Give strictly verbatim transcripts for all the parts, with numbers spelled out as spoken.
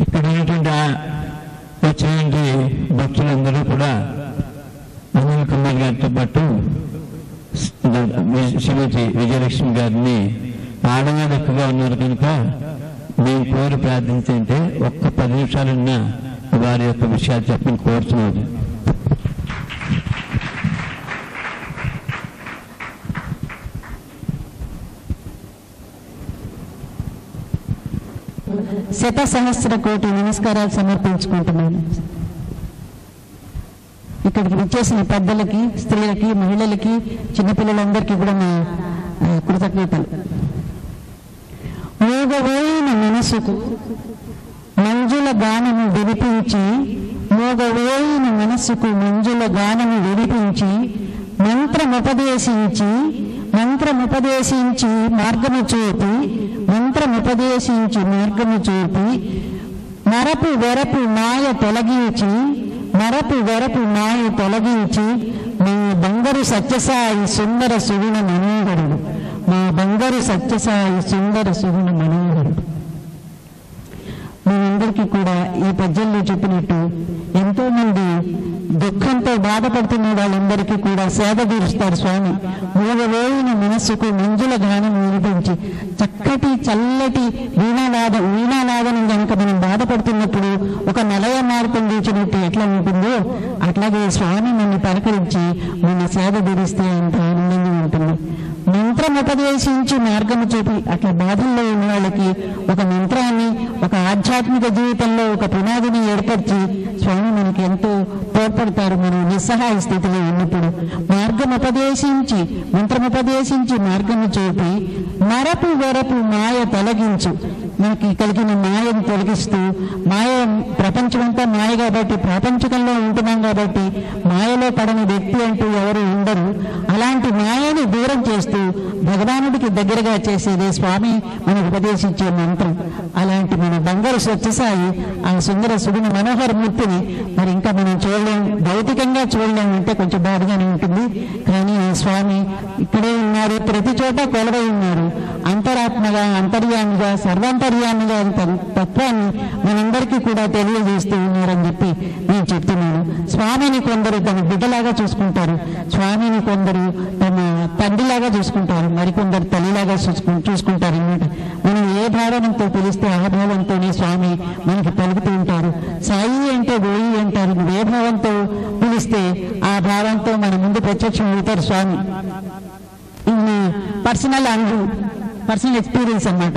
ఇక్కడ ఉన్నటువంటి వచ్చినటువంటి భక్తులందరూ కూడా అనిల్ కుమార్ గారితో పాటు శ్రీమతి విజయలక్ష్మి గారిని ఆడవాళ్ళు ఎక్కువగా ఉన్నారు కనుక మేము కోరి ప్రార్థించంటే ఒక్క పది నిమిషాలున్న వారి యొక్క విషయాలు చెప్పని కోరుతున్నది. శత సహస్ర కోటి నమస్కారాలు సమర్పించుకుంటున్నాను. ఇక్కడికి వచ్చేసిన పెద్దలకి, స్త్రీలకి, మహిళలకి, చిన్నపిల్లలందరికీ కూడా నా కృతజ్ఞతలు. మోగవోయిన మనసుకు మంజుల గానము వినిపించి, మోగవోయిన మనసుకు మంజుల గానము వినిపించి, మంత్రముపదేశించి మంత్రముపదేశించి మార్గము చూపి మంత్రముపదేశించి మార్గము చూపి మరపు వెరపు మాయ తొలగించి మరపు వెరపు మాయ తొలగించి మా బంగారు సత్యసాయి సుందర సుగుణ మనోహరుడు మా బంగారు సత్యసాయి సుందర సుగుణ మనోహరుడు. మనందరికీ కూడా ఈ పద్యంలో చెప్పినట్టు ఎంతో మంది దుఃఖంతో బాధపడుతున్న వాళ్ళందరికీ కూడా సేద తీరుస్తారు స్వామి. మూగవేయిన మనస్సుకు మంజుల గానం వినిపించి, చక్కటి చల్లటి వీణానాదం వీణానాదనం కనుక మనం బాధపడుతున్నప్పుడు ఒక నలయ మార్గం తీర్చినట్టు ఎట్లా ఉంటుందో అట్లాగే స్వామి నన్ను పలకరించి మన సేద తీరిస్తే అంత ఆనందంగా ఉంటుంది. మంత్రం ఉపదేశించి మార్గము చూపి, అట్లా బాధల్లో ఉన్న వాళ్ళకి ఒక మంత్రాన్ని, ఒక ఆధ్యాత్మిక జీవితంలో ఒక పునాదిని ఏర్పరిచి స్వామి మనకి ఎంతో తోడ్పడతారు మనం నిస్సహాయ స్థితిలో ఉన్నప్పుడు. మార్గం ఉపదేశించి మంత్రముపదేశించి మార్గము చూపి మరపు వెరపు మాయ తొలగించు, మనకి కలిగిన మాయను తొలగిస్తూ, మాయ ప్రపంచమంతా మాయ కాబట్టి ప్రాపంచికంలో ఉంటున్నాం కాబట్టి మాయలో పడని వ్యక్తి అంటూ ఎవరు ఉండరు. అలాంటి మాయని దూరం చేస్తూ భగవానుడికి దగ్గరగా చేసేదే స్వామి మనకు ఉపదేశించే మంత్రం. అలాంటి మన బంగారు సత్యసాయి ఆ సుందర సుగుణ మనోహర మూర్తిని మరి ఇంకా మనం చూడలేం, భౌతికంగా చూడలేం అంటే కొంచెం బాధగానే ఉంటుంది. కానీ ఆ స్వామి ఇక్కడే ఉన్నారు, ప్రతి చోట కొలవై ఉన్నారు. అంతరాత్మగా అంతర్యామిగా సర్వాంతర్యామిగా తత్వాన్ని మనందరికీ కూడా తెలియజేస్తూ ఉన్నారని చెప్పి నేను చెప్తున్నాను. స్వామిని కొందరు తన బిడ్డలాగా చూసుకుంటారు, స్వామిని కొందరు తన తండ్రిలాగా చూసుకుంటారు, మరికొందరు తల్లిలాగా చూసుకు చూసుకుంటారు అన్నమాట. మనం ఏ భావనతో పిలిస్తే ఆ భావంతోనే స్వామి మనకి పలుకుతూ ఉంటారు. సాయి అంటే గోయి అంటారు. నువ్వు ఏ భావంతో పిలిస్తే ఆ భావంతో మన ముందు ప్రత్యక్షం అవుతారు స్వామి. ఇది పర్సనల్ అనుభవం, పర్సనల్ ఎక్స్పీరియన్స్ అన్నమాట.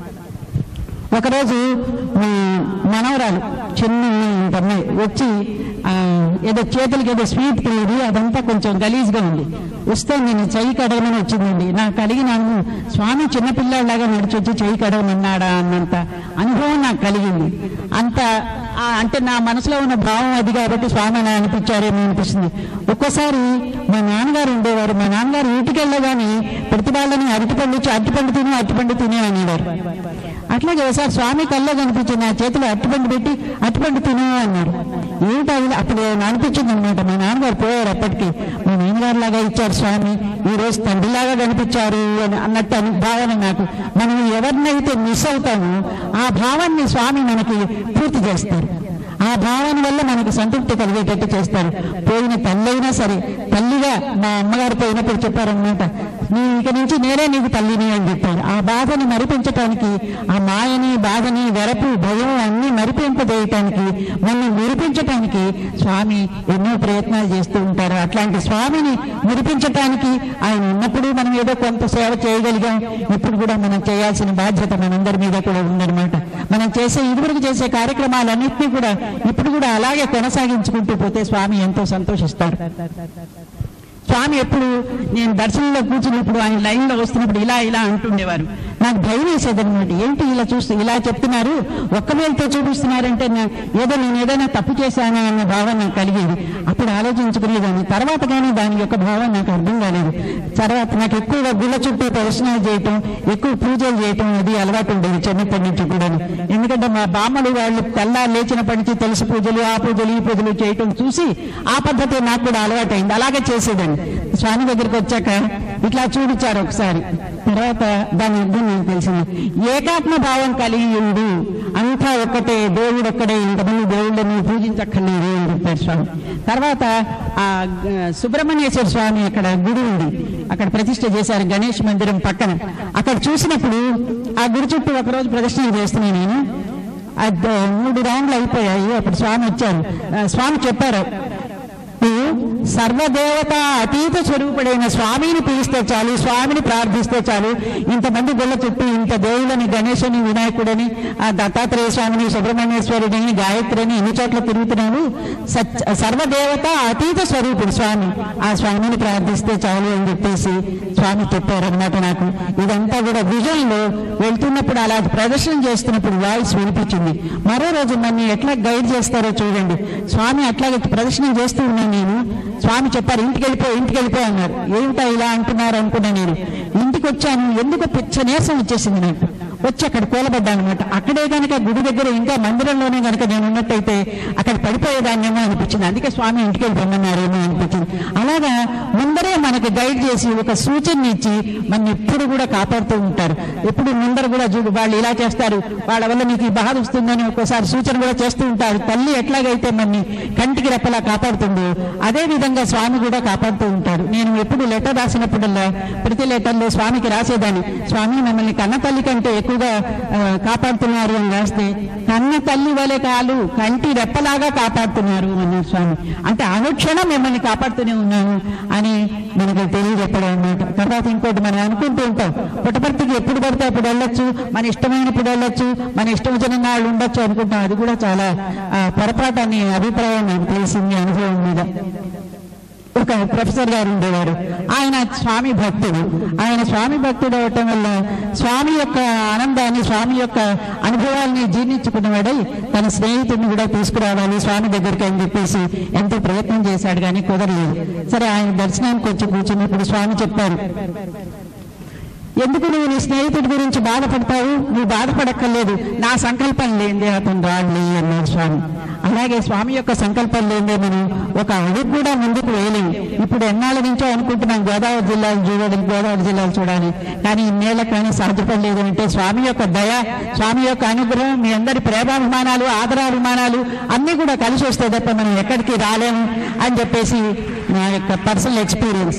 ఒకరోజు మనవరాలు చిన్న అమ్మాయి వచ్చి ఏదో చేతులకి ఏదో స్వీట్ తెలియదు, అదంతా కొంచెం గలీజ్గా ఉంది. వస్తే నేను చెయ్యి కడగమని వచ్చిందండి. నాకు కలిగినాను స్వామి చిన్నపిల్లలాగా నడిచి వచ్చి చెయ్యి కడగమన్నాడా అన్నంత అనుభవం నాకు కలిగింది. అంత అంటే నా మనసులో ఉన్న భావం అది కాబట్టి స్వామి అలా అనిపించారేమో అనిపిస్తుంది. ఒక్కోసారి మా నాన్నగారు ఉండేవారు, మా నాన్నగారు ఇంటికి వెళ్ళగానే ప్రతి వాళ్ళని అరటిపండు అరటిపండు తిని అరటిపండు తినే అనేవారు. అట్లాగే ఒకసారి స్వామి కల్లో కనిపించింది, నా చేతిలో అరటిపండు పెట్టి అరటిపండు తినే అన్నారు. ఏంటి అది అప్పుడు అనిపించింది అనమాట. మా నాన్నగారు పోయారు అప్పటికి. మా నాన్నగారు లాగా ఇచ్చారు స్వామి, ఈ రోజు తండ్రిలాగా కనిపించారు అని అన్నట్టు అని భావన నాకు. మనం ఎవరినైతే మిస్ అవుతామో ఆ భావాన్ని స్వామి మనకి పూర్తి చేస్తారు. ఆ భావన వల్ల మనకు సంతృప్తి కలిగేటట్టు చేస్తారు. పోయిన తల్లి అయినా సరే, తల్లిగా మా అమ్మగారు పోయినప్పుడు చెప్పారనమాట, నీ ఇక నుంచి నేనే నీకు తల్లిని అని చెప్పారు. ఆ బాధని మరిపించటానికి, ఆ మాయని బాధని వెరపు భయం అన్ని మరిపింపజేయటానికి, మనం మురిపించటానికి స్వామి ఎన్నో ప్రయత్నాలు చేస్తూ ఉంటారు. అట్లాంటి స్వామిని మురిపించటానికి ఆయన ఉన్నప్పుడు మనం ఏదో కొంత సేవ చేయగలిగాం. ఇప్పుడు కూడా మనం చేయాల్సిన బాధ్యత మనందరి మీద కూడా ఉందన్నమాట. మనం చేసే ఇదివరకు చేసే కార్యక్రమాలన్నింటినీ కూడా ఇప్పుడు కూడా అలాగే కొనసాగించుకుంటూ పోతే స్వామి ఎంతో సంతోషిస్తారు. స్వామి ఎప్పుడు నేను దర్శనంలో కూర్చున్నప్పుడు ఆయన లైన్లో వస్తున్నప్పుడు ఇలా ఇలా అంటుండేవారు. నాకు భయం వేసేదన్నమాట. ఏంటి ఇలా చూస్తూ ఇలా చెప్తున్నారు, ఒక్క వేలతో చూపిస్తున్నారంటే ఏదో నేను ఏదైనా తప్పు చేశానా అన్న భావన నాకు కలిగేది. అప్పుడు ఆలోచించుకునేదాన్ని. తర్వాత కానీ దాని యొక్క భావం నాకు అర్థం కాలేదు. తర్వాత నాకు ఎక్కువగా గుళ్ళ చుట్టూ దర్శనాలు చేయటం, ఎక్కువ పూజలు చేయటం అది అలవాటు ఉండేది చిన్నప్పటి నుంచి కూడా. ఎందుకంటే మా బామ్మలు వాళ్ళు తెల్లారు లేచినప్పటి నుంచి తులసి పూజలు, ఆ పూజలు, ఈ పూజలు చేయటం చూసి ఆ పద్ధతి నాకు కూడా అలవాటైంది. అలాగే చేసేదండి. స్వామి దగ్గరికి వచ్చాక ఇట్లా చూపించారు ఒకసారి. తర్వాత దాని అర్థం నాకు తెలిసింది. ఏకాత్మ భావం కలిగి ఉండు, అంతా ఒక్కటే, దేవుడు ఒక్కడే, ఇంతమంది దేవుళ్ళని పూజించక్కర్లేదు అని చెప్పారు స్వామి. తర్వాత ఆ సుబ్రహ్మణ్యేశ్వర స్వామి అక్కడ గుడి ఉంది, అక్కడ ప్రతిష్ఠ చేశారు గణేష్ మందిరం పక్కన. అక్కడ చూసినప్పుడు ఆ గుడి చుట్టూ ఒకరోజు ప్రదర్శన చేస్తున్నాను నేను. అది మూడు రౌండ్లు అయిపోయాయి. అప్పుడు స్వామి వచ్చారు. స్వామి చెప్పారు, సర్వదేవత అతీత స్వరూపుడైన స్వామిని పిలిస్తే చాలు, స్వామిని ప్రార్థిస్తే చాలు, ఇంతమంది గుళ్ళ చుట్టూ ఇంత దేవులని, గణేశుని, వినాయకుడని, ఆ దత్తాత్రేయ స్వామిని, సుబ్రహ్మణ్యేశ్వరుడిని, గాయత్రిని ఎన్ని చోట్ల తిరుగుతున్నాడు. సచ్ సర్వదేవత అతీత స్వరూపుడు స్వామి, ఆ స్వామిని ప్రార్థిస్తే చాలు అని చెప్పేసి స్వామి చెప్పారన్నమాట నాకు. ఇదంతా కూడా విజయంలో వెళ్తున్నప్పుడు అలా ప్రదర్శన చేస్తున్నప్పుడు వాయిస్ వినిపించింది. మరో రోజు నన్ను ఎట్లా గైడ్ చేస్తారో చూడండి. స్వామి అట్లాగే ప్రదర్శన చేస్తూ ఉన్నాను నేను. స్వామి చెప్పారు, ఇంటికి వెళ్ళిపో ఇంటికి వెళ్ళిపో అన్నారు. ఏమిటా ఇలా అంటున్నారు అనుకున్నా నేను. ఇంటికి వచ్చాను, ఎందుకో పిచ్చ నీరసం వచ్చేసింది నాకు. వచ్చి అక్కడ కూలబడ్డాను అనమాట. అక్కడే కనుక గుడి దగ్గర ఇంకా మందిరంలోనే కనుక నేను ఉన్నట్టయితే అక్కడ పడిపోయేదాన్నేమో అనిపించింది. అందుకే స్వామి ఇంటికి వెళ్ళిపోమన్నారేమో అనిపించింది. అలాగా ముందరే మనకు గైడ్ చేసి ఒక సూచన ఇచ్చి మన ఎప్పుడు కూడా కాపాడుతూ ఉంటారు. ఎప్పుడు ముందర కూడా చూడు, వాళ్ళు ఇలా చేస్తారు, వాళ్ళ వల్ల నీకు ఈ బాధ వస్తుందని ఒక్కోసారి సూచన కూడా చేస్తూ ఉంటారు. తల్లి ఎట్లాగైతే మన కంటికి రెప్పలా కాపాడుతుందో అదే విధంగా స్వామి కూడా కాపాడుతూ ఉంటారు. నేను ఎప్పుడు లెటర్ రాసినప్పుడల్లా ప్రతి లెటర్లో స్వామికి రాసేదాన్ని, స్వామి మమ్మల్ని కన్న తల్లి కంటే ఎక్కువగా కాపాడుతున్నారు అని రాస్తే, కన్న తల్లి వలె కాలు కంటి రెప్పలాగా కాపాడుతున్నారు అన్నారు స్వామి. అంటే అనుక్షణం మిమ్మల్ని కాపాడుతూనే ఉన్నాను అని మనకు తెలియజెప్పడం అన్నమాట. తర్వాత ఇంకోటి మనం అనుకుంటూ ఉంటాం, పుట్టపర్తికి ఎప్పుడు పడితే అప్పుడు వెళ్ళొచ్చు, మన ఇష్టమైనప్పుడు వెళ్ళొచ్చు, మన ఇష్టం వచ్చిన వాళ్ళు ఉండొచ్చు అనుకుంటాం. అది కూడా చాలా పొరపాటు అని అభిప్రాయం నాకు తెలిసింది అనుభవం మీద. ఒక ప్రొఫెసర్ గారు ఉండేవారు, ఆయన స్వామి భక్తుడు. ఆయన స్వామి భక్తుడు అవటం వల్ల స్వామి యొక్క ఆనందాన్ని, స్వామి యొక్క అనుభవాల్ని జీర్ణించుకున్నవాడై తన స్నేహితుడిని కూడా తీసుకురావాలి స్వామి దగ్గరికి అని చెప్పేసి ఎంతో ప్రయత్నం చేశాడు, కానీ కుదరలేదు. సరే, ఆయన దర్శనానికి వచ్చి కూర్చున్నప్పుడు స్వామి చెప్పారు, ఎందుకు నువ్వు నీ స్నేహితుడి గురించి బాధపడతావు, నువ్వు బాధపడక్కర్లేదు, నా సంకల్పం లేదే అతను రాళ్ళి అన్నారు స్వామి. అలాగే స్వామి యొక్క సంకల్పం లేదే మనం ఒక అడుగు కూడా ముందుకు వేయలేము. ఇప్పుడు ఎన్నాళ్ళ నుంచో అనుకుంటున్నాం గోదావరి జిల్లాలు చూడాలి, గోదావరి జిల్లాలు చూడాలి, కానీ ఇన్నేళ్ళకి కానీ సాధ్యపడలేదు. అంటే స్వామి యొక్క దయ, స్వామి యొక్క అనుగ్రహం, మీ అందరి ప్రేమాభిమానాలు, ఆదరాభిమానాలు అన్నీ కూడా కలిసి వస్తే తప్ప మనం ఎక్కడికి రాలేము అని చెప్పేసి నా యొక్క పర్సనల్ ఎక్స్పీరియన్స్.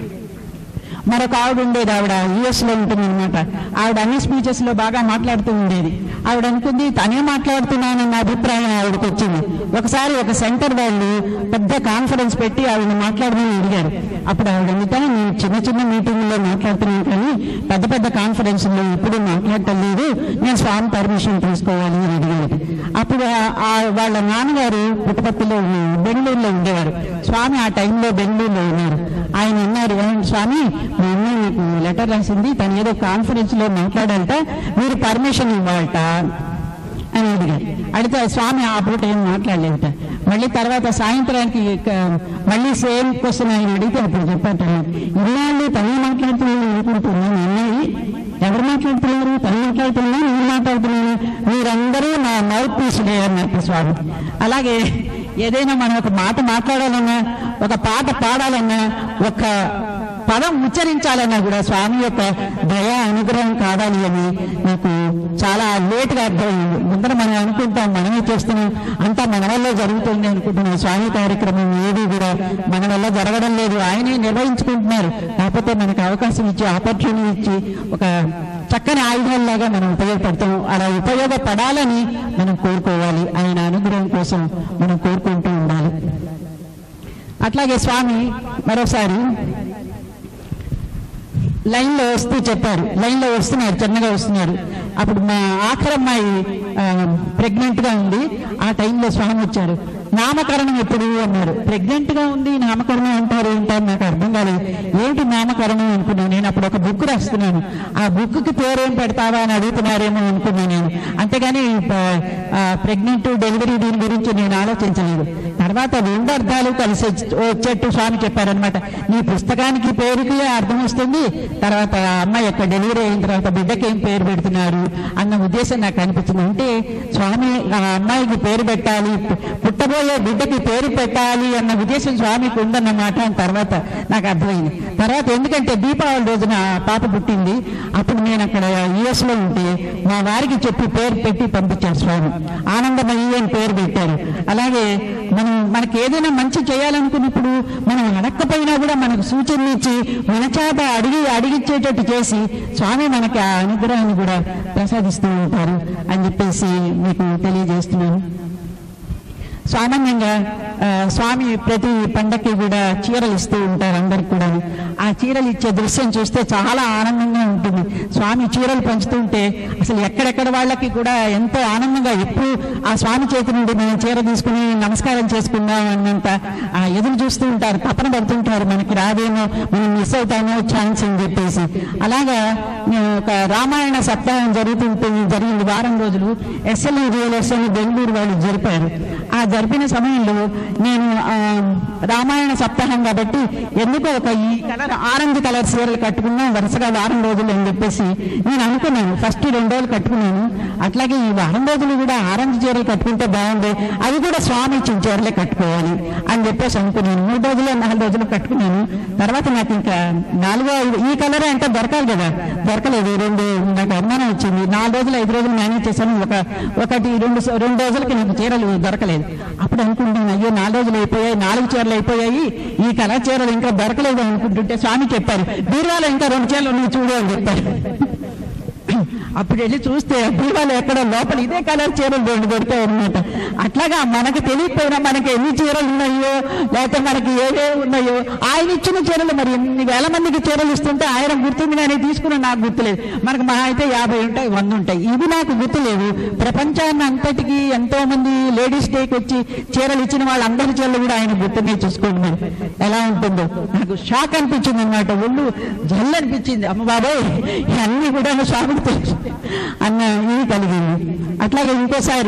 మరొక ఆవిడ ఉండేది, ఆవిడ యుఎస్ లో ఉంటుంది అనమాట. ఆవిడ అన్ని స్పీచెస్ లో బాగా మాట్లాడుతూ ఉండేది. ఆవిడ అనుకుంది తనే మాట్లాడుతున్నానన్న అభిప్రాయం ఆవిడకి వచ్చింది. ఒకసారి ఒక సెంటర్ వాళ్ళు పెద్ద కాన్ఫరెన్స్ పెట్టి ఆవిడని మాట్లాడమని అడిగారు. అప్పుడు ఆవిడ అందుకే నేను చిన్న చిన్న మీటింగ్లో మాట్లాడుతున్నాను, కానీ పెద్ద పెద్ద కాన్ఫరెన్స్లో ఇప్పుడు మాట్లాడటం లేదు, నేను స్వామి పర్మిషన్ తీసుకోవాలి అని అడిగారు. అప్పుడు వాళ్ళ నాన్నగారు పుట్టపర్తిలో బెంగళూరులో ఉండేవారు. స్వామి ఆ టైంలో బెంగళూరులో ఉన్నారు. ఆయన అన్నారు, స్వామి మా అమ్మాయి మీకు లెటర్ రాసింది, తను ఏదో కాన్ఫరెన్స్ లో మాట్లాడాలట, మీరు పర్మిషన్ ఇవ్వాలట అని అడిగారు. అడిగితే స్వామి ఆ పూట ఏం మాట్లాడలేదట. మళ్ళీ తర్వాత సాయంత్రానికి మళ్ళీ సేమ్ క్వశ్చన్ ఆయన అడిగితే అప్పుడు చెప్పాట, ఇన్నాళ్ళు తను మాట్లాడుతున్నాను అనుకుంటున్నాను, అమ్మాయి ఎవరు మాట్లాడుతున్నారు, తను మాట్లాడుతున్నా నేను మాట్లాడుతున్నాను, మీరందరూ నా మౌత్ పీసులే అన్నట్టు స్వామి. అలాగే ఏదైనా మనం ఒక మాట మాట్లాడాలన్నా, ఒక పాట పాడాలన్నా, ఒక పదం ఉచ్చరించాలన్నా కూడా స్వామి యొక్క దయ అనుగ్రహం కావాలి అని నాకు చాలా లేటుగా అర్థమైంది. ముందర మనం అనుకుంటాం మనమే చేస్తున్నాం, అంతా మన వల్ల జరుగుతుంది అనుకుంటున్నాం. స్వామి కార్యక్రమం ఏది కూడా మన వల్ల జరగడం లేదు, ఆయనే నిర్వహించుకుంటున్నారు. కాకపోతే మనకు అవకాశం ఇచ్చి, ఆపర్చునిటీ ఇచ్చి ఒక చక్కని ఆయుధాల్లాగా మనం ఉపయోగపడతాం. అలా ఉపయోగపడాలని మనం కోరుకోవాలి, ఆయన అనుగ్రహం కోసం మనం కోరుకుంటూ ఉండాలి. అట్లాగే స్వామి మరోసారి లైన్లో వస్తూ చెప్పారు, లైన్లో వస్తున్నారు, చిన్నగా వస్తున్నారు. అప్పుడు మా ఆఖరమ్మాయి ప్రెగ్నెంట్ గా ఉంది. ఆ టైంలో స్వామి వచ్చారు. నామకరణం ఎప్పుడు అన్నారు. ప్రెగ్నెంట్ గా ఉంది, నామకరణం అంటారు ఏంటని నాకు అర్థం కాలేదు. ఏంటి నామకరణం అనుకున్నాను నేను. అప్పుడు ఒక బుక్ రాస్తున్నాను, ఆ బుక్ కి పేరేం పెడతావా అని అడుగుతున్నారేమో అనుకున్నాను నేను. అంతేగాని ప్రెగ్నెంట్ డెలివరీ దీని గురించి నేను ఆలోచించలేదు. తర్వాత రెండు అర్థాలు కలిసి వచ్చేట్టు స్వామి చెప్పారనమాట. నీ పుస్తకానికి పేరుకి అర్థం వస్తుంది, తర్వాత అమ్మాయి యొక్క డెలివరీ అయిన తర్వాత బిడ్డకి ఏం పేరు పెడుతున్నారు అన్న ఉద్దేశం నాకు అనిపించింది. అంటే స్వామి ఆ అమ్మాయికి పేరు పెట్టాలి, పుట్టబో పుట్టబోయే బిడ్డకి పేరు పెట్టాలి అన్న ఉద్దేశం స్వామికి ఉందన్నమాట అని తర్వాత నాకు అర్థమైంది. తర్వాత ఎందుకంటే దీపావళి రోజున పాప పుట్టింది, అప్పుడు నేను అక్కడ యుఎస్ లో ఉంటే మా వారికి చెప్పి పేరు పెట్టి పంపించారు స్వామి. ఆనందమయ్యి అని పేరు పెట్టారు. అలాగే మనం మనకి ఏదైనా మంచి చేయాలనుకున్నప్పుడు మనం అడక్కపోయినా కూడా మనకు సూచనలు ఇచ్చి మన చేత అడిగి అడిగిచ్చేటట్టు చేసి స్వామి మనకి ఆ అనుగ్రహాన్ని కూడా ప్రసాదిస్తూ ఉంటారు అని చెప్పేసి మీకు తెలియజేస్తున్నాను. సామాన్యంగా స్వామి ప్రతి పండక్కి కూడా చీరలు ఇస్తూ ఉంటారు అందరికి కూడా. ఆ చీరలు ఇచ్చే దృశ్యం చూస్తే చాలా ఆనందంగా ఉంటుంది. స్వామి చీరలు పంచుతుంటే అసలు ఎక్కడెక్కడ వాళ్ళకి కూడా ఎంతో ఆనందంగా ఎప్పుడు ఆ స్వామి చేతి నుండి మనం చీర తీసుకుని నమస్కారం చేసుకుందాం అన్నంత ఎదురు చూస్తూ ఉంటారు, తపన పడుతుంటారు, మనకి రాదేమో, మనం మిస్ అవుతామో ఛాన్స్ అని చెప్పేసి. అలాగా ఒక రామాయణ సప్తాహం జరుగుతుంటుంది, జరిగింది వారం రోజులు. ఎస్ఎల్ఈ రియలర్స్ అని బెంగళూరు వాళ్ళు జరిపారు. ఆ జరిపిన సమయంలో నేను రామాయణ సప్తాహం కాబట్టి ఎందుకో ఒక ఈ కలర్ ఆరెంజ్ కలర్ చీరలు కట్టుకున్నాం వరుసగా వారం రోజులు అని చెప్పేసి నేను అనుకున్నాను. ఫస్ట్ రెండు రోజులు కట్టుకున్నాను, అట్లాగే ఈ వారం రోజులు కూడా ఆరెంజ్ చీరలు కట్టుకుంటే బాగుంది, అవి కూడా స్వామి ఇచ్చిన చీరలే కట్టుకోవాలి అని చెప్పేసి అనుకున్నాను. మూడు రోజులు నాలుగు రోజులు కట్టుకున్నాను. తర్వాత నాకు ఇంకా నాలుగో ఈ కలరే అంటే దొరకాలి కదా, దొరకలేదు. రెండు నాకు అనుమానం వచ్చింది. నాలుగు రోజులు ఐదు రోజులు మేనేజ్ చేశాను, ఒక ఒకటి రెండు రెండు రోజులకి నాకు చీరలు దొరకలేదు. అప్పుడు అనుకుంటున్నాను, అయ్యో నాలుగు రోజులు అయిపోయాయి, నాలుగు చీరలు అయిపోయాయి, ఈ కలర్ చీరలు ఇంకా దొరకలేదు అనుకుంటుంటే స్వామి చెప్పారు, బీరువాలో ఇంకా రెండు చీరలు ఉన్నాయి చూడు అని చెప్పారు. అప్పుడు వెళ్ళి చూస్తే బీరువాలో ఎక్కడ లోపల ఇదే కలర్ చీరలు రెండు దొరికాయి అనమాట. అట్లాగా మనకు తెలియకపోయినా మనకి ఎన్ని చీరలు ఉన్నాయో లేకపోతే మనకి ఏవే ఉన్నాయో ఆయన ఇచ్చిన చీరలు మరి ఎన్ని వేల మందికి చీరలు ఇస్తుంటే ఆయన గుర్తుంది కానీ తీసుకున్న నాకు గుర్తులేదు. మనకు మహా అయితే యాభై ఉంటాయి, వంద ఉంటాయి, ఇవి నాకు గుర్తులేవు. ప్రపంచాన్ని అంతటికి ఎంతో మంది లేడీస్ డేకి వచ్చి చీరలు ఇచ్చిన వాళ్ళందరి చీరలు కూడా ఆయన గుర్తునే చూసుకోండి మరి ఎలా ఉంటుందో. నాకు షాక్ అనిపించింది అనమాట, ఒళ్ళు జల్లు అనిపించింది. అమ్మ బాబాయ్ ఇవన్నీ కూడా స్వామికి తెలుసు అన్న ఇది కలిగింది. అట్లాగే ఇంకోసారి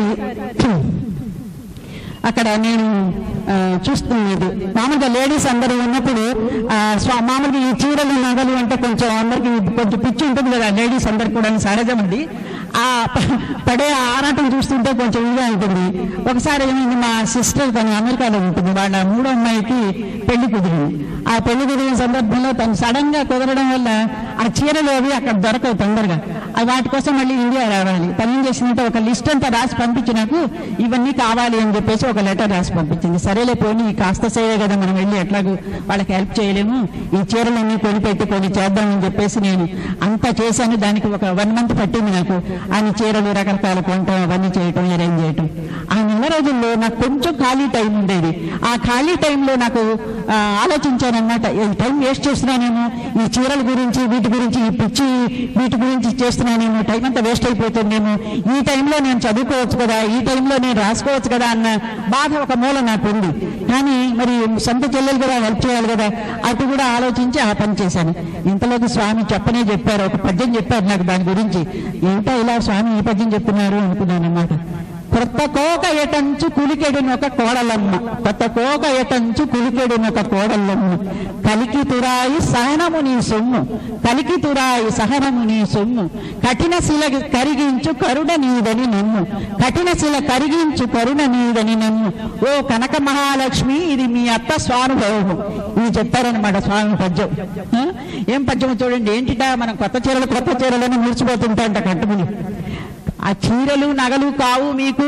అక్కడ నేను చూస్తున్నది మామూలుగా లేడీస్ అందరూ ఉన్నప్పుడు మామూలుగా ఈ చీరలు నగలు అంటే కొంచెం అందరికి కొంచెం పిచ్చి ఉంటుంది కదా, లేడీస్ అందరికి కూడా సహజం ఉంది. ఆ పడే ఆరాటం చూస్తుంటే కొంచెం ఇదిగా ఉంటుంది. ఒకసారి ఏమైంది, మా సిస్టర్ తను అమెరికాలో ఉంటుంది, వాళ్ళ మూడో అమ్మాయికి పెళ్లి కుదిరింది. ఆ పెళ్లి కుదిరిన సందర్భంలో తను సడన్ గా కుదరడం వల్ల ఆ చీరలు అవి అక్కడ దొరకవు తొందరగా, వాటి కోసం మళ్ళీ ఇండియా రావాలి. తను ఏం చేసిందంటే ఒక లిస్ట్ అంతా రాసి పంపించి నాకు ఇవన్నీ కావాలి అని చెప్పేసి ఒక లెటర్ రాసి పంపించింది. సరేలే పోనీ కాస్త సేవే కదా, మనం వెళ్ళి ఎట్లాగూ వాళ్ళకి హెల్ప్ చేయలేము, ఈ చీరలన్నీ కొనిపెట్టి కొని చేద్దామని చెప్పేసి నేను అంతా చేశాను. దానికి ఒక వన్ మంత్ పట్టింది నాకు అన్ని చీరలు రకరకాల కొనటం అవన్నీ చేయటం అరేంజ్ చేయటం. ఆ నెల రోజుల్లో నాకు కొంచెం ఖాళీ టైం ఉండేది. ఆ ఖాళీ టైంలో నాకు ఆలోచించానన్నమాట, ఈ టైం వేస్ట్ చేస్తున్నానేమో, ఈ చీరల గురించి వీటి గురించి ఈ పిచ్చి వీటి గురించి చేస్తున్నానేమో, టైం అంతా వేస్ట్ అయిపోతుందేమో, ఈ టైంలో నేను చదువుకోవచ్చు కదా, ఈ టైంలో నేను రాసుకోవచ్చు కదా అన్న బాధ ఒక మూల నాకు ఉంది. కానీ మరి సొంత చెల్లెలు కూడా హెల్ప్ చేయాలి కదా, అటు కూడా ఆలోచించి ఆ పని చేశాను. ఇంతలోకి స్వామి చెప్పనే చెప్పారు, ఒక పద్యం చెప్పారు నాకు దాని గురించి. ఏంటో ఇలా స్వామి ఈ పద్యం చెప్తున్నారు అనుకున్నాను అన్నమాట. కొత్త కోక ఎటంచు కులికెడినొక కోడలమ్మ, కొత్త కోక ఎటంచు కులికెడినొక కోడలమ్మ, కలికి తురాయి సహనము నీ సొమ్ము, కలికి తురాయి సహనము నీ సొమ్ము, కఠిన శిల కరిగించు కరుణ నీదని నమ్ము, కఠిన శిల కరిగించు కరుణ నీదని నమ్ము, ఓ కనక మహాలక్ష్మి ఇది మీ అత్త స్వానుభవము. ఇది చెప్పారనమాట స్వామి పద్యం. ఏం పద్యం చూడండి, ఏంటిటా మనం కొత్త చీరలు కొత్త చీరలను ముడిచిపోతుంటాయంట కట్టుకుని. ఆ చీరలు నగలు కావు మీకు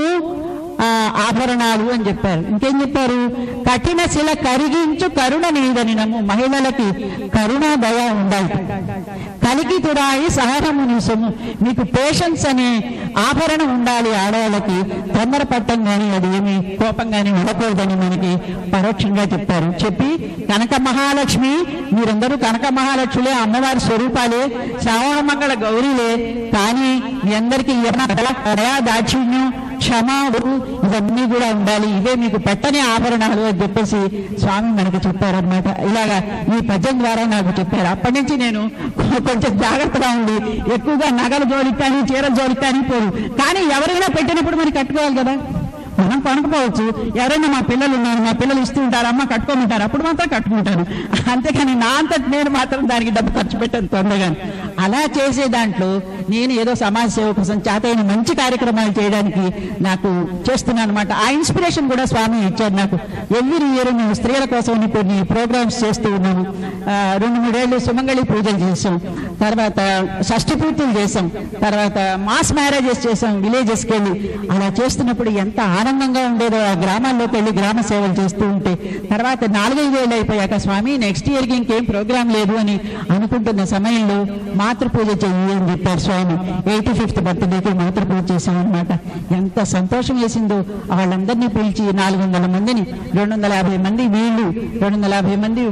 ఆభరణాలు అని చెప్పారు. ఇంకేం చెప్పారు, కఠిన శిల కరిగించు కరుణ నీదని నమ్ము, మహిళలకి కరుణ దయ ఉండాలి, కలికి తుడాయి సహనము నీ సొమ్ము, మీకు పేషెన్స్ అనే ఆభరణం ఉండాలి ఆడవాళ్ళకి, తొందర పట్టం కానీ అది ఏమి కోపం కానీ ఉండకూడదని మనకి పరోక్షంగా చెప్పారు. చెప్పి కనక మహాలక్ష్మి మీరందరూ కనక మహాలక్ష్ములే, అమ్మవారి స్వరూపాలే, శ్రావణ మంగళ గౌరీలే, కానీ మీ అందరికీ దయా దాక్షిణ్యం క్షమ ఇవన్నీ కూడా ఉండాలి, ఇవే మీకు పెట్టని ఆభరణాలు అని చెప్పేసి స్వామి మనకు చెప్పారనమాట. ఇలాగా ఈ పద్యం ద్వారా నాకు చెప్పారు. అప్పటి నుంచి నేను కొంచెం జాగ్రత్తగా ఉండి ఎక్కువగా నగలు జోలికి కానీ చీరలు జోలికి కానీ పోరు. కానీ ఎవరైనా పెట్టినప్పుడు మరి కట్టుకోవాలి కదా, మనం కొనకపోవచ్చు, ఎవరైనా మా పిల్లలు ఉన్నారు, మా పిల్లలు ఇస్తూ ఉంటారు, అమ్మ కట్టుకోమంటారు, అప్పుడు మాత్రం కట్టుకుంటాను. అంతేకాని నా అంతటి నేను మాత్రం దానికి డబ్బు ఖర్చు పెట్టాను తొందరగా. అలా చేసే దాంట్లో నేను ఏదో సమాజ సేవ కోసం చేతైన మంచి కార్యక్రమాలు చేయడానికి నాకు చేస్తున్నాను అనమాట. ఆ ఇన్స్పిరేషన్ కూడా స్వామి ఇచ్చారు నాకు. ఎవ్రీ ఇయర్ మేము స్త్రీల కోసం కొన్ని ప్రోగ్రామ్స్ చేస్తూ ఉన్నాము. రెండు మూడేళ్లు సుమంగళి పూజలు చేసాం, తర్వాత షష్ఠి పూర్తులు చేసాం, తర్వాత మాస్ మ్యారేజెస్ చేసాం విలేజెస్కి వెళ్ళి. అలా చేస్తున్నప్పుడు ఎంత ఆనందంగా ఉండేదో ఆ గ్రామాల్లోకి వెళ్ళి గ్రామ సేవలు చేస్తూ ఉంటే. తర్వాత నాలుగైదు ఏళ్ళు అయిపోయాక స్వామి నెక్స్ట్ ఇయర్కి ఇంకేం ప్రోగ్రామ్ లేదు అని అనుకుంటున్న సమయంలో మాతృపూజ చెయ్యి అని చెప్పారు స్వామి. ఎయిటీ ఫిఫ్త్ బర్త్డేకి మాతృపూజ చేశామన్నమాట. ఎంత సంతోషం వేసిందో. వాళ్ళందరినీ పిలిచి నాలుగు వందల మందిని, రెండు వందల యాభై మంది వీళ్ళు, రెండు వందల యాభై మంది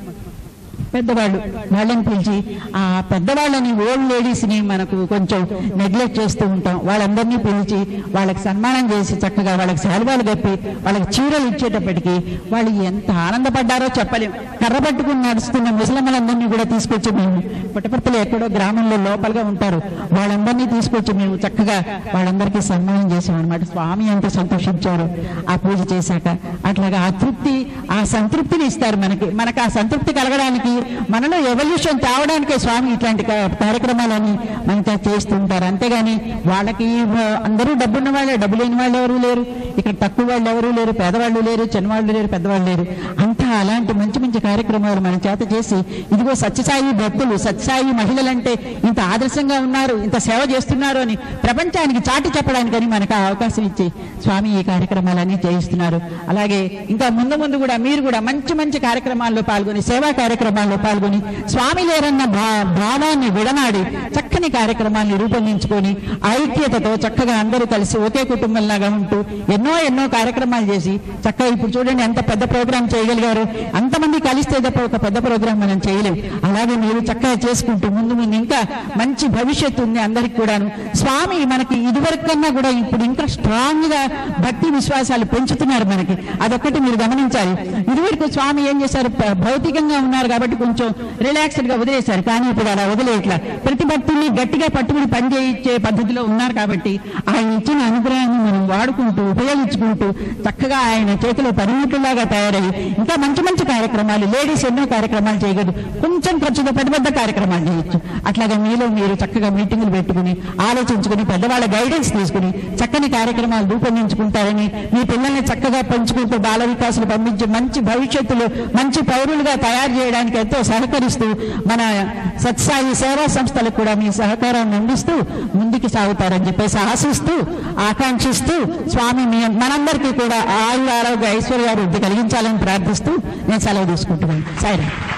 పెద్దవాళ్ళు, వాళ్ళని పిలిచి ఆ పెద్దవాళ్ళని ఓల్డ్ లేడీస్ని మనకు కొంచెం నెగ్లెక్ట్ చేస్తూ ఉంటాం. వాళ్ళందరినీ పిలిచి వాళ్ళకి సన్మానం చేసి చక్కగా వాళ్ళకి శాలువాలు కప్పి వాళ్ళకి చీరలు ఇచ్చేటప్పటికి వాళ్ళు ఎంత ఆనందపడ్డారో చెప్పలేం. కర్ర పట్టుకుని నడుస్తున్న ముసలమ్మలందరినీ కూడా తీసుకొచ్చి మేము పుట్టపర్తిలో ఎక్కడో గ్రామంలో లోపలగా ఉంటారు, వాళ్ళందరినీ తీసుకొచ్చి మేము చక్కగా వాళ్ళందరికీ సన్మానం చేసాం అనమాట. స్వామి ఎంత సంతోషించారు ఆ పూజ చేశాక. అట్లాగా ఆ తృప్తి, ఆ సంతృప్తిని ఇస్తారు మనకి. మనకు ఆ సంతృప్తి కలగడానికి, మనలో ఎవల్యూషన్ తేవడానికే స్వామి ఇట్లాంటి కార్యక్రమాలని మనతో చేస్తూ ఉంటారు. అంతేగాని వాళ్ళకి అందరూ డబ్బున్న వాళ్ళే, డబ్బు లేని వాళ్ళు ఎవరు లేరు, ఇక్కడ తక్కువ వాళ్ళు ఎవరు లేరు, పేదవాళ్ళు లేరు, చిన్నవాళ్ళు లేరు, పెద్దవాళ్ళు లేరు. అంతా అలాంటి మంచి మంచి కార్యక్రమాలు మన చేత చేసి, ఇదిగో సత్యసాయి భక్తులు, సత్యసాయి మహిళలంటే ఇంత ఆదర్శంగా ఉన్నారు, ఇంత సేవ చేస్తున్నారు అని ప్రపంచానికి చాటి చెప్పడానికని మనకు ఆ అవకాశం ఇచ్చి స్వామి ఈ కార్యక్రమాలన్నీ చేయిస్తున్నారు. అలాగే ఇంకా ముందు ముందు కూడా మీరు కూడా మంచి మంచి కార్యక్రమాల్లో పాల్గొని, సేవా కార్యక్రమాల్లో పాల్గొని, స్వామి లేరన్న భా భావాన్ని విడనాడి చక్కని కార్యక్రమాన్ని రూపొందించుకొని ఐక్యతతో చక్కగా అందరూ కలిసి ఒకే కుటుంబంలాగా ఉంటూ ఎన్నో ఎన్నో కార్యక్రమాలు చేసి చక్కగా ఇప్పుడు చూడండి ఎంత పెద్ద ప్రోగ్రాం చేయగలిగారు. అంతమంది కలిస్తే తప్ప ఒక పెద్ద ప్రోగ్రాం మనం చేయలేం. అలాగే మీరు చక్కగా చేసుకుంటూ ముందు ముందు ఇంకా మంచి భవిష్యత్తు ఉంది అందరికి కూడాను. స్వామి మనకి ఇదివరకు కన్నా కూడా ఇప్పుడు ఇంకా స్ట్రాంగ్ గా భక్తి విశ్వాసాలు పెంచుతున్నారు మనకి. అదొక్కటి మీరు గమనించాలి. ఇదివరకు స్వామి ఏం చేశారు, భౌతికంగా ఉన్నారు కాబట్టి కొంచెం రిలాక్స్డ్ గా వదిలేశారు. కానీ ఇప్పుడు అలా వదిలేట్లా, ప్రతి భక్తుల్ని గట్టిగా పట్టుకుని పని చేయించే పద్ధతిలో ఉన్నారు. కాబట్టి ఆయన ఇచ్చిన అనుగ్రహాన్ని మనం వాడుకుంటూ ఉపయోగించుకుంటూ చక్కగా ఆయన చేతిలో పరిమితుల్లాగా తయారయ్యి ఇంకా మంచి మంచి కార్యక్రమాలు, లేడీస్ ఎన్నో కార్యక్రమాలు చేయగలరు, కొంచెం ఖర్చుతో పెద్ద పెద్ద కార్యక్రమాలు చేయొచ్చు. అట్లాగా మీలో మీరు చక్కగా మీటింగులు పెట్టుకుని ఆలోచించుకుని పెద్దవాళ్ళ గైడెన్స్ తీసుకుని చక్కని కార్యక్రమాలు రూపొందించుకుంటారని, మీ పిల్లల్ని చక్కగా పెంచుకుంటూ బాల వికాసులు పంపించి మంచి భవిష్యత్తులో మంచి పౌరులుగా తయారు చేయడానికి ఎంతో సహకరిస్తూ మన సత్సాయి సేవా సంస్థలకు కూడా మీ సహకారాన్ని అందిస్తూ ముందుకు సాగుతారని చెప్పేసి ఆశిస్తూ ఆకాంక్షిస్తూ స్వామి మీ మనందరికీ కూడా ఆయుర ఆరోగ్య ఐశ్వర్యాభివృద్ధి కలిగించాలని ప్రార్థిస్తూ నేను సెలవు తీసుకుంటున్నాను. సరే.